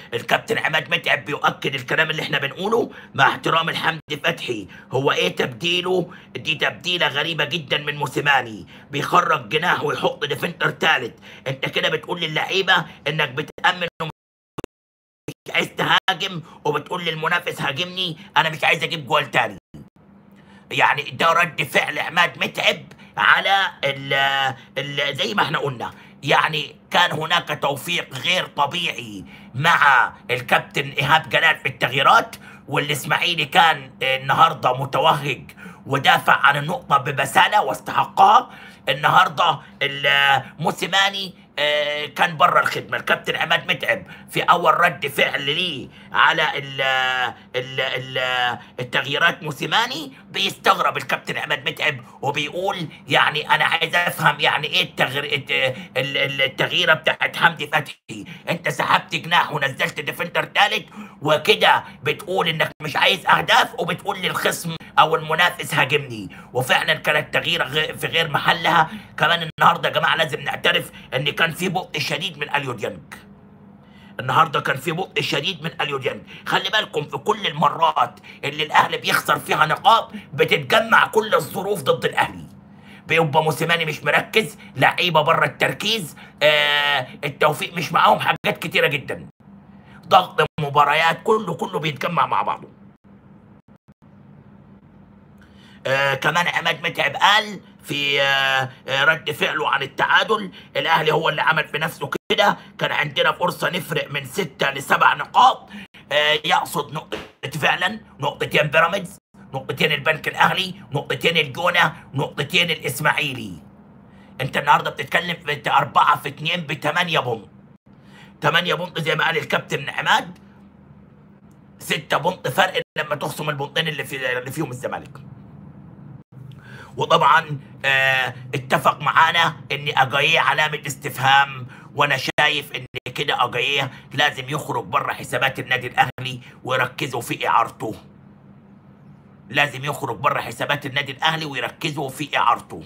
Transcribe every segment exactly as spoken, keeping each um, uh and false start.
الكابتن عماد متعب بيؤكد الكلام اللي احنا بنقوله مع احترام لحمدي فتحي. هو ايه تبديله؟ دي تبديله غريبه جدا من موسيماني، بيخرج جناح ويحط ديفندر ثالث. انت كده بتقول للعيبه انك بتامن ومش عايز تهاجم، وبتقول للمنافس هاجمني، انا مش عايز اجيب جوال تاني. يعني ده رد فعل عماد متعب على ال ال زي ما احنا قلنا. يعني كان هناك توفيق غير طبيعي مع الكابتن ايهاب جلال في التغييرات، والاسماعيلي كان النهارده متوهج ودافع عن النقطه ببساله واستحقها. النهارده موسيماني آه، كان بره الخدمه. الكابتن عماد متعب في اول رد فعل ليه على ال ال ال التغييرات موسيماني بيستغرب الكابتن عماد متعب وبيقول يعني انا عايز افهم يعني ايه التغيير التغييره بتاعت حمدي فتحي. انت سحبت جناح ونزلت ديفندر ثالث وكده بتقول انك مش عايز اهداف، وبتقول للخصم او المنافس هاجمني. وفعلا كانت تغييره في غير محلها. كمان النهارده يا جماعه لازم نعترف ان كان في بطء شديد من اليو ديانج. النهارده كان في بطء شديد من اليو ديانج. خلي بالكم في كل المرات اللي الاهلي بيخسر فيها نقاط بتتجمع كل الظروف ضد الاهلي. بيبقى موسيماني مش مركز، لعيبه بره التركيز، آه التوفيق مش معاهم، حاجات كتيره جدا، ضغط مباريات، كله كله بيتجمع مع بعضه. آه كمان عماد متعب قال في آه آه رد فعله عن التعادل، الاهلي هو اللي عمل في نفسه كده، كان عندنا فرصه نفرق من ستة لسبع نقاط. آه يقصد نقطه فعلا، نقطتين بيراميدز، نقطتين البنك الاهلي، نقطتين الجونه، نقطتين الاسماعيلي. انت النهارده بتتكلم في أربعة في اتنين بثمانية بونت. ثمانية بونت زي ما قال الكابتن عماد، ستة بونت فرق لما تخصم البونتين اللي في اللي فيهم الزمالك. وطبعا اه اتفق معانا ان اجاييه علامه استفهام، وانا شايف ان كده اجاييه لازم يخرج بره حسابات النادي الاهلي ويركزوا في اعارته. لازم يخرج بره حسابات النادي الاهلي ويركزوا في اعارته.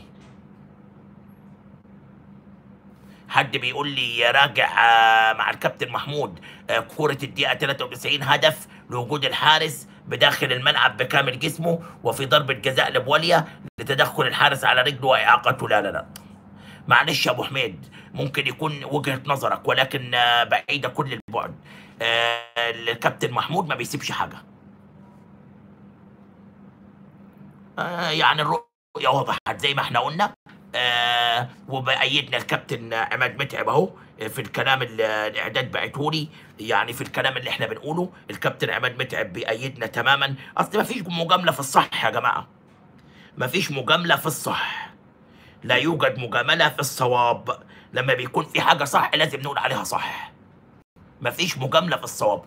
حد بيقول لي راجع مع الكابتن محمود كورة الدقيقة ثلاثة وتسعين هدف لوجود الحارس بداخل الملعب بكامل جسمه، وفي ضربة جزاء لبوليا لتدخل الحارس على رجله وإعاقته. لا لا لا معلش يا أبو حميد، ممكن يكون وجهة نظرك ولكن بعيدة كل البعد. الكابتن محمود ما بيسيبش حاجة، يعني الرؤية وضحت زي ما احنا قلنا. آه وبأيدنا الكابتن عماد متعب اهو في الكلام اللي الاعداد بعته لي، يعني في الكلام اللي احنا بنقوله الكابتن عماد متعب بيأيدنا تماما. اصل ما فيش مجامله في الصح يا جماعه، ما فيش مجامله في الصح، لا يوجد مجامله في الصواب. لما بيكون في حاجه صح لازم نقول عليها صح، ما فيش مجامله في الصواب.